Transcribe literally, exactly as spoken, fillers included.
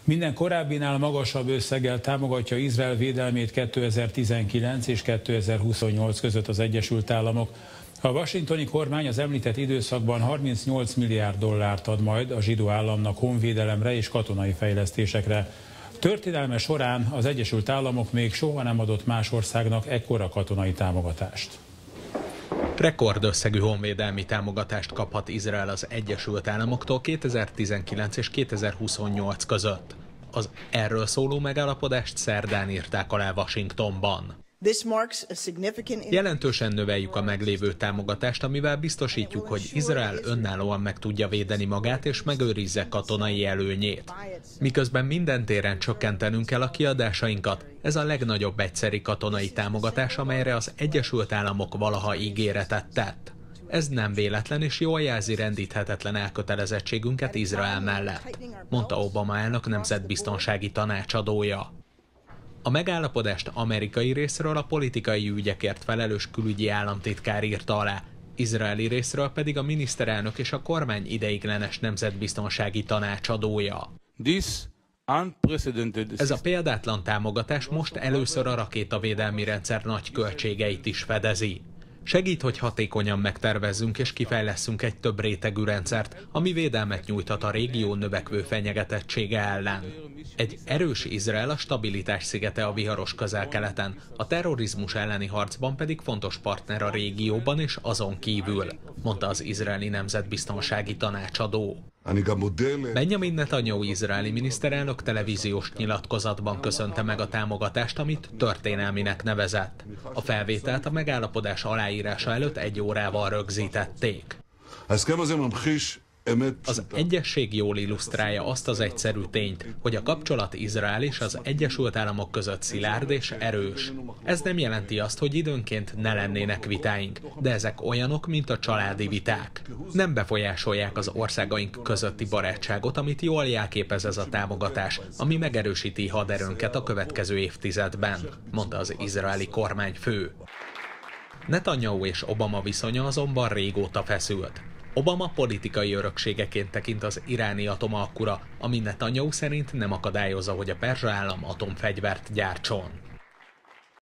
Minden korábbinál magasabb összeggel támogatja Izrael védelmét kétezer-tizenkilenc és kétezer-huszonnyolc között az Egyesült Államok. A washingtoni kormány az említett időszakban harmincnyolc milliárd dollárt ad majd a zsidó államnak honvédelemre és katonai fejlesztésekre. Történelme során az Egyesült Államok még soha nem adott más országnak ekkora katonai támogatást. Rekordösszegű honvédelmi támogatást kaphat Izrael az Egyesült Államoktól kétezer-tizenkilenc és kétezer-huszonnyolc között. Az erről szóló megállapodást szerdán írták alá Washingtonban. Jelentősen növeljük a meglévő támogatást, amivel biztosítjuk, hogy Izrael önállóan meg tudja védeni magát és megőrizze katonai előnyét. Miközben minden téren csökkentenünk kell a kiadásainkat, ez a legnagyobb egyszeri katonai támogatás, amelyre az Egyesült Államok valaha ígéretet tett. Ez nem véletlen és jól jelzi rendíthetetlen elkötelezettségünket Izrael mellett, mondta Obama elnök nemzetbiztonsági tanácsadója. A megállapodást amerikai részről a politikai ügyekért felelős külügyi államtitkár írta alá, izraeli részről pedig a miniszterelnök és a kormány ideiglenes nemzetbiztonsági tanácsadója. Ez a példátlan támogatás most először a rakétavédelmi rendszer nagy költségeit is fedezi. Segít, hogy hatékonyan megtervezzünk és kifejlesszünk egy több rétegű rendszert, ami védelmet nyújthat a régió növekvő fenyegetettsége ellen. Egy erős Izrael a stabilitás szigete a viharos Közel-Keleten, a terrorizmus elleni harcban pedig fontos partner a régióban és azon kívül, mondta az izraeli nemzetbiztonsági tanácsadó. Benjamin Netanyahu izraeli miniszterelnök televíziós nyilatkozatban köszönte meg a támogatást, amit történelminek nevezett. A felvételt a megállapodás aláírása előtt egy órával rögzítették. Az egyesség jól illusztrálja azt az egyszerű tényt, hogy a kapcsolat Izrael és az Egyesült Államok között szilárd és erős. Ez nem jelenti azt, hogy időnként ne lennének vitáink, de ezek olyanok, mint a családi viták. Nem befolyásolják az országaink közötti barátságot, amit jól jelképez ez a támogatás, ami megerősíti haderőnket a következő évtizedben, mondta az izraeli kormányfő. Netanyahu és Obama viszonya azonban régóta feszült. Obama politikai örökségeként tekint az iráni atomalkura, ami Netanyahu szerint nem akadályozza, hogy a perzsa állam atomfegyvert gyártson.